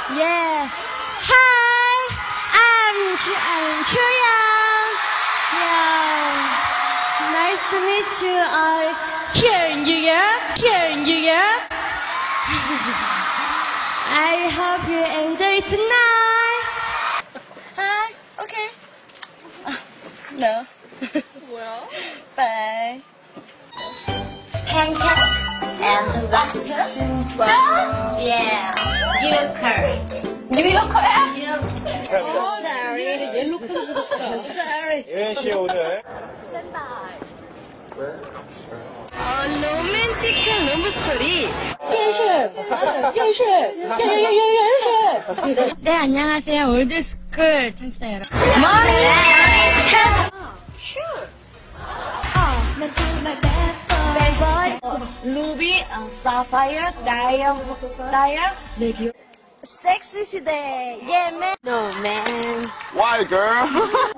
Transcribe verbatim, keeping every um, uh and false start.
Yeah. Hi, I'm I'm Hyoyeon. Yeah. Nice to meet you. I'm here in New York. Here in New York. I hope you enjoy tonight. Hi. Okay. No. Well. Bye. Pancakes and lunch. John? Yeah. Yogurt. New York야? Yogurt. Sorry. 옐로 카드 줬어. Sorry. 예은 씨 오늘 어, 로맨틱한 러브 스토리. 현실. 현실. 현실. 네, 안녕하세요. 올드스쿨 청취자 여러분. 머리. Bad boy. 루비, 어, 사파이어, 다이아, 다이아. 네, 귀여워. 섹시 시대. Yeah, man. No, man. Why girl?